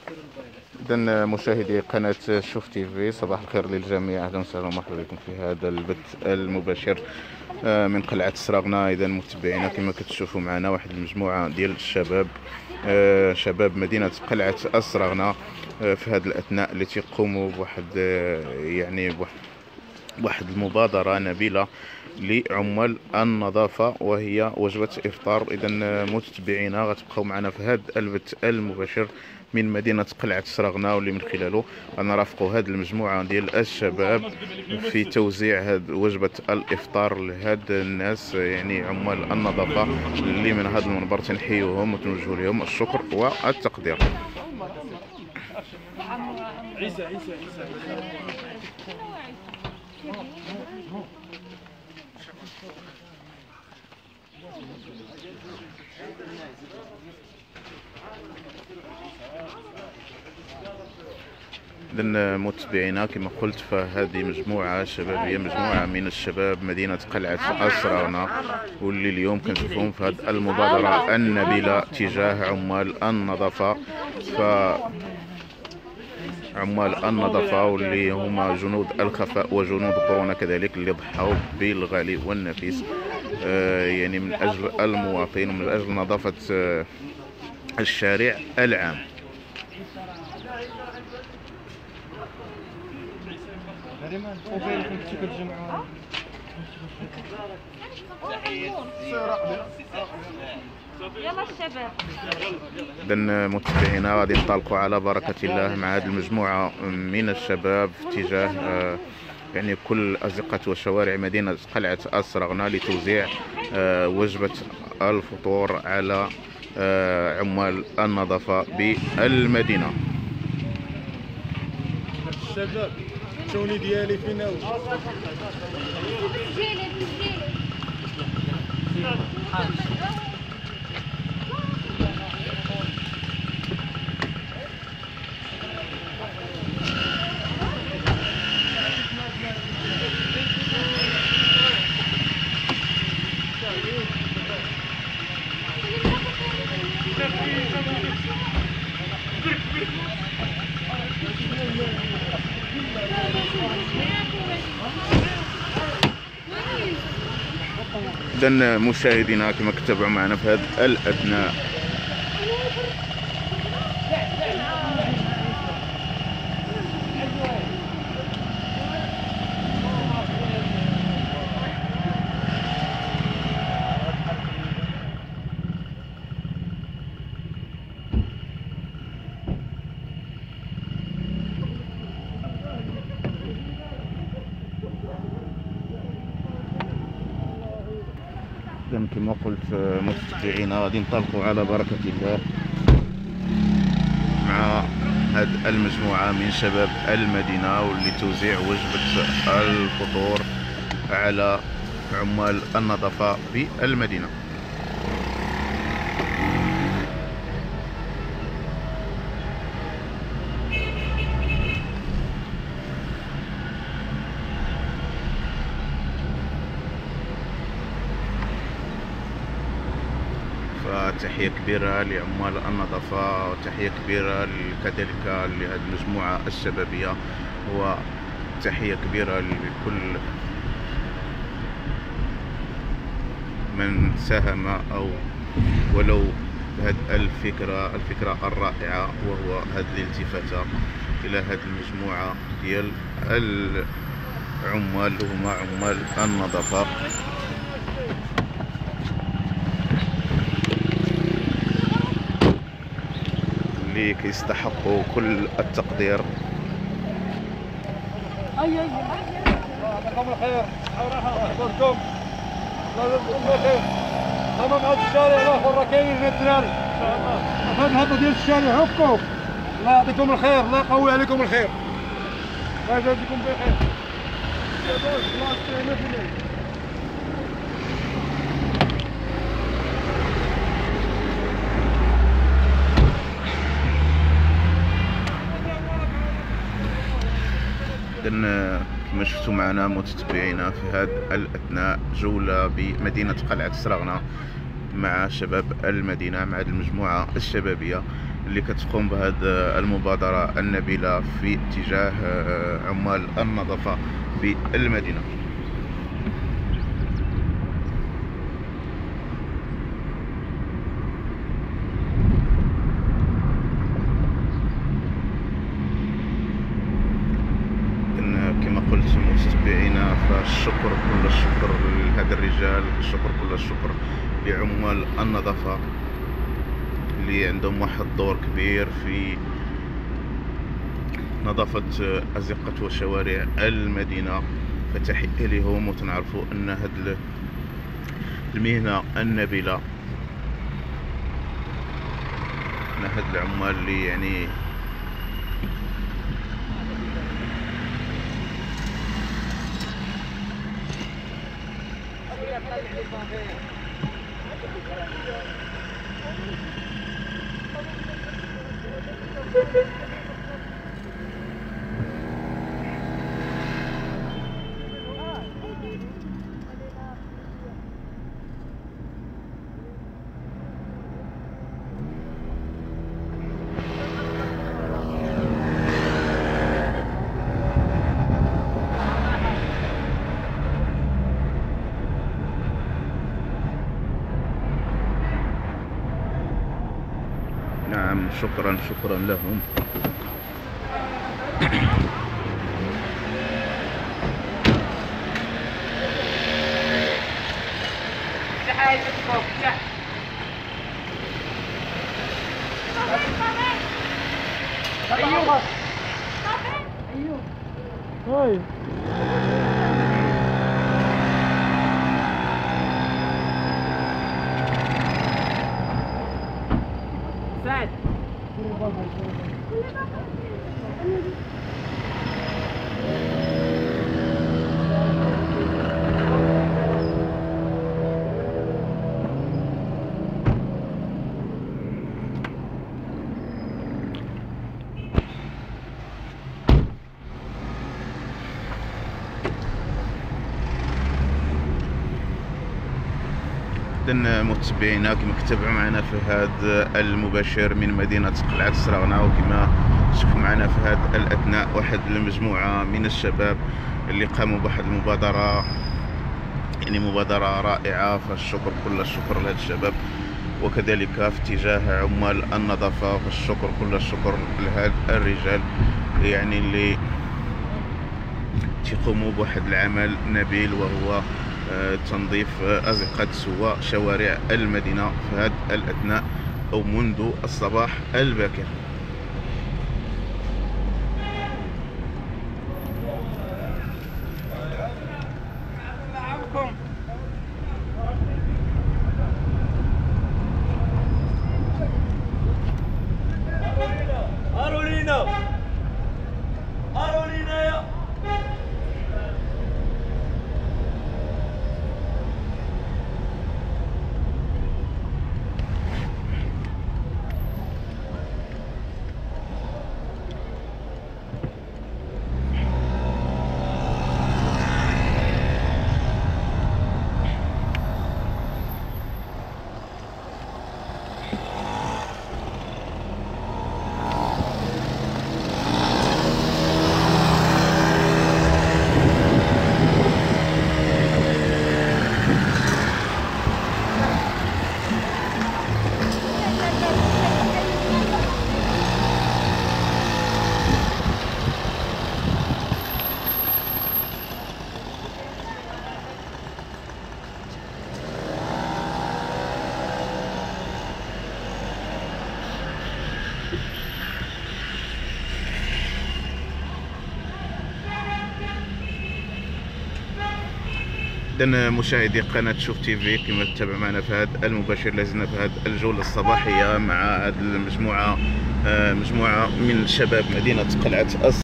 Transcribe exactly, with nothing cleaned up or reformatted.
إذا مشاهدي قناة شوف تي في، صباح الخير للجميع، أهلا وسهلا ومرحبا بكم في هذا البث المباشر من قلعة سراغنا. إذا متابعينا كما كتشوفوا معنا واحد المجموعة ديال الشباب، شباب مدينة قلعة السراغنا، في هذه الأثناء اللي تيقوموا بواحد يعني بواحد المبادرة نبيلة لعمال النظافة، وهي وجبة إفطار. إذا متابعينا غتبقاو معنا في هذا البث المباشر من مدينة قلعة سراغنا، واللي من خلاله غنرافقوا هذه المجموعة ديال الشباب في توزيع هذه وجبة الإفطار لهاد الناس، يعني عمال النظافة، اللي من هذا المنبر تنحيوهم وتنوجه لهم الشكر والتقدير. عيسى عيسى عيسى إذن متابعينا كما قلت، فهذه مجموعة شبابية، مجموعة من الشباب مدينة قلعة السراغنا، واللي اليوم كنشوفهم في هذه المبادرة النبيلة تجاه عمال النظافة. ف عمال النظافة واللي هما جنود الخفاء وجنود كورونا كذلك، اللي ضحوا بالغالي والنفيس آه يعني من أجل المواطن ومن أجل نظافة آه الشارع العام. يلا الشباب. إذن متابعينا غادي ننطلقوا على بركة الله مع هذه المجموعة من الشباب في اتجاه آه يعني كل أزقة وشوارع مدينة قلعة السراغنا لتوزيع آه وجبة الفطور على آه عمال النظافة بالمدينة. الشباب التوني ديالي فينا إذن مشاهدينا كما كتابعوا معنا في هذه الأثناء كما قلت متابعينا غادي ننطلقوا على بركة الله مع هذه المجموعة من شباب المدينة، واللي توزيع وجبة الفطور على عمال النظافة بالمدينة. تحية كبيرة لعمال النظافة، وتحية كبيرة كذلك لهذه المجموعة الشبابية، وتحية كبيرة لكل من ساهم أو ولو بهذه الفكرة الفكرة الرائعة، وهو هذه الالتفاتة إلى هذه المجموعة ديال العمال، هما عمال النظافة. اللي كيستحقوا كل التقدير. اي اي يعطيكم الخير، يحفظكم الله يجزيكم بخير. تمام هذا الشارع الاخر راه كاينين هنا الدراري ان شاء الله، هذا الهضه ديال الشارع هكوك. الله يعطيكم الخير، الله يقوي عليكم الخير، الله يجازيكم بخير. الله يستعينكم. كما شفتوا معنا متتبعينا في هذه الأثناء جولة بمدينة قلعة سراغنا مع شباب المدينة، مع هذه المجموعة الشبابية اللي كتقوم بهذه المبادرة النبيلة في اتجاه عمال النظافة بالمدينة. كما قلت متابعينا، فالشكر كل الشكر لهذا الرجال، الشكر كل الشكر لعمال النظافة اللي عندهم واحد الدور كبير في نظافة أزقة وشوارع المدينة. فتحية لهم، وتنعرفوا أن هذه المهنة النبيلة، أن هاد العمال اللي يعني نعم. شكرا شكرا لهم. ايوه ايوه سعد إذن متابعينا، كما كتابعوا معنا في هذا المباشر من مدينة قلعة السراغنة، وكما تشوفوا معنا في هذا الأثناء واحد المجموعة من الشباب اللي قاموا بواحد المبادرة، يعني مبادرة رائعة. فالشكر كل الشكر لهذا الشباب، وكذلك في اتجاه عمال النظافة فالشكر كل الشكر لهذا الرجال يعني اللي تقوموا بواحد العمل نبيل، وهو تنظيف أزقة وشوارع المدينة في هذا الأثناء أو منذ الصباح الباكر. أرولينا أرولينا يا إذن مشاهدي قناة شوف تي في، كما تتابع معنا في هذا المباشر، لازلنا في هذه الجولة الصباحية مع هذه المجموعة مجموعة من شباب مدينة قلعة